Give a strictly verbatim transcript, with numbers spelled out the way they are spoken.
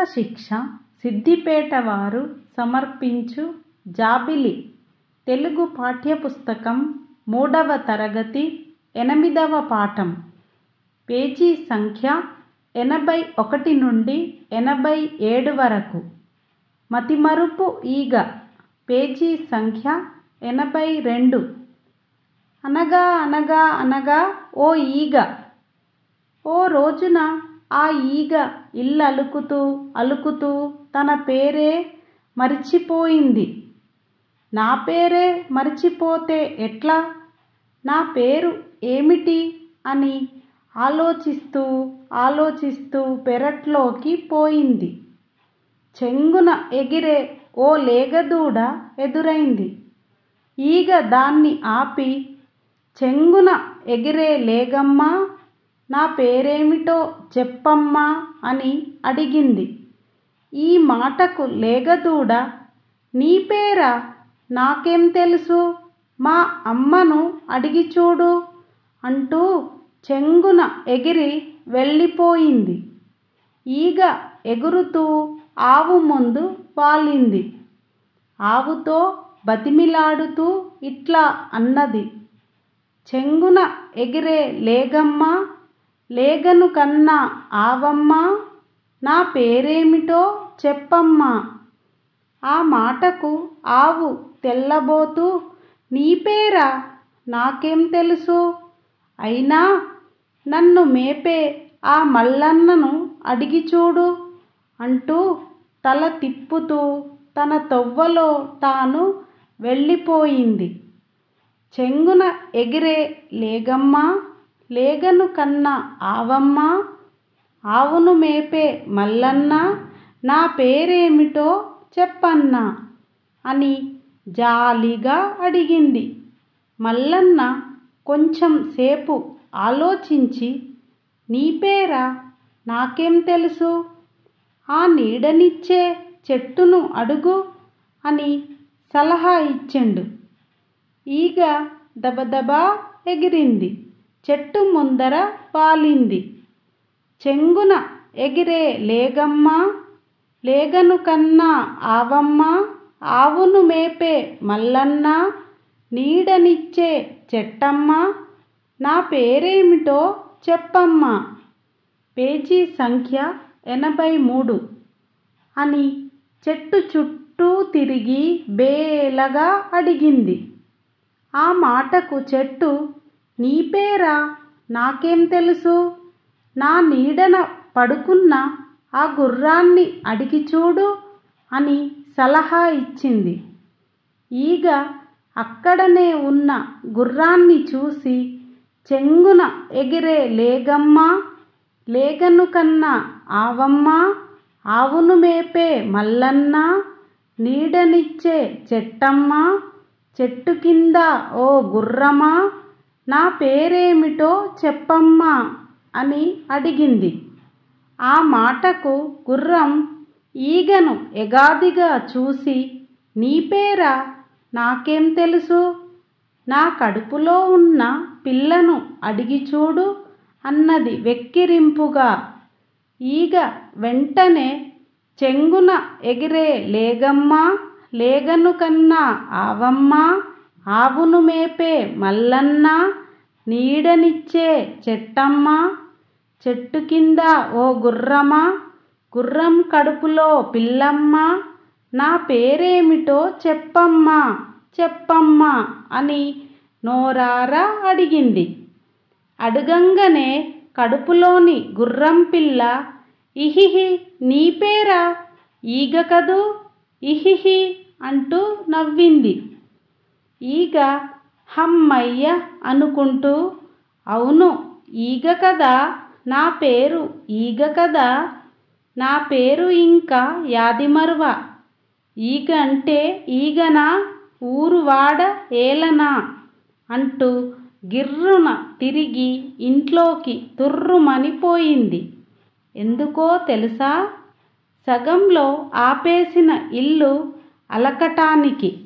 చిత్రశిక్ష సిద్దిపేట వారు సమర్పించు జాబిలి తెలుగు పాఠ్యపుస్తకం మూడవ తరగతి ఎనిమిదవ పాఠం పేజీ సంఖ్య ఎనభై ఒకటి నుండి ఎనభై ఏడు వరకు. మతిమరుపు ఈగ పేజీ సంఖ్య ఎనభై రెండు. అనగా అనగా అనగా ఓ ఈగ. ఓ రోజున ఆ ఈగ ఇల్లు అలుకుతూ అలుకుతూ తన పేరే మరిచిపోయింది. నా పేరే మరిచిపోతే ఎట్లా, నా పేరు ఏమిటి అని ఆలోచిస్తూ ఆలోచిస్తూ పెరట్లోకి పోయింది. చెంగున ఎగిరే ఓ లేగదూడ ఎదురైంది. ఈగ దాన్ని ఆపి, చెంగున ఎగిరే లేగమ్మా, నా పేరేమిటో చెప్పమ్మా అని అడిగింది. ఈ మాటకు లేగదూడ, నీ పేరా, నాకేం తెలుసు, మా అమ్మను అడిగి చూడు అంటూ చెంగున ఎగిరి వెళ్ళిపోయింది. ఈగ ఎగురుతూ ఆవు ముందు వాలింది. ఆవుతో బతిమిలాడుతూ ఇట్లా అన్నది, చెంగున ఎగిరే లేగమ్మా, లేగను కన్నా ఆవమ్మా, నా పేరేమిటో చెప్పమ్మా. ఆ మాటకు ఆవు తెల్లబోతూ, నీ పేరా, నాకేం తెలుసు, అయినా నన్ను మేపే ఆ మల్లన్నను అడిగి చూడు అంటూ తల తిప్పుతూ తన తొవ్వలో తాను వెళ్ళిపోయింది. చెంగున ఎగిరే లేగమ్మా, లేగను కన్నా ఆవమ్మా, ఆవును మేపే మల్లన్న, నా పేరేమిటో చెప్పన్నా అని జాలిగా అడిగింది. మల్లన్న కొంచెం సేపు ఆలోచించి, నీ పేరా, నాకేం తెలుసు, ఆ నీడనిచ్చే చెట్టును అడుగు అని సలహా ఇచ్చిండు. ఈగ దబదబా ఎగిరింది. చెట్టు ముందర వాలింది. చెంగున ఎగిరే లేగమ్మా, లేగను కన్నా ఆవమ్మా, ఆవును మేపే మల్లన్న, నీడనిచ్చే చెట్టమ్మా, నా పేరేమిటో చెప్పమ్మా. పేజీ సంఖ్య ఎనభై మూడు. అని చెట్టు చుట్టూ తిరిగి బేలగా అడిగింది. ఆ మాటకు చెట్టు, నీ పేరా, నాకేం తెలుసు, నా నీడన పడుకున్న ఆ గుర్రాన్ని అడిగి చూడు అని సలహా ఇచ్చింది. ఈగ అక్కడనే ఉన్న గుర్రాన్ని చూసి, చెంగున ఎగిరే లేగమ్మా, లేగను కన్నా ఆవమ్మా, ఆవును మేపే మల్లన్న, నీడనిచ్చే చెట్టమ్మా, చెట్టు కింద ఓ గుర్రమా, నా పేరేమిటో చెప్పమ్మా అని అడిగింది. ఆ మాటకు గుర్రం ఈగను ఎగాదిగా చూసి, నీ పేరా, నాకేం తెలుసు, నా కడుపులో ఉన్న పిల్లను అడిగి చూడు అన్నది వెక్కిరింపుగా. ఈగ వెంటనే చెంగున ఎగిరే లేగమ్మా, లేగను కన్నా ఆవమ్మా, ఆవును మేపే మల్లన్న, నీడనిచ్చే చెట్టమ్మా, చెట్టు కింద ఓ గుర్రమా, గుర్రం కడుపులో పిల్లమ్మా, నా పేరేమిటో చెప్పమ్మా చెప్పమ్మా అని నోరారా అడిగింది. అడగంగానే కడుపులోని గుర్రం పిల్ల, ఇహిహి, నీ పేరా, ఈగ కదూ, ఇహిహి అంటూ నవ్వింది. ఈగ హమ్మయ్య అనుకుంటూ, అవును ఈగ కదా, నా పేరు ఈగ కదా, నా పేరు ఇంకా యాదిమరువ, ఈగ అంటే ఈగనా, ఊరువాడ ఏలనా అంటూ గిర్రున తిరిగి ఇంట్లోకి తుర్రుమని పోయింది. ఎందుకో తెలుసా, సగంలో ఆపేసిన ఇల్లు అలకటానికి.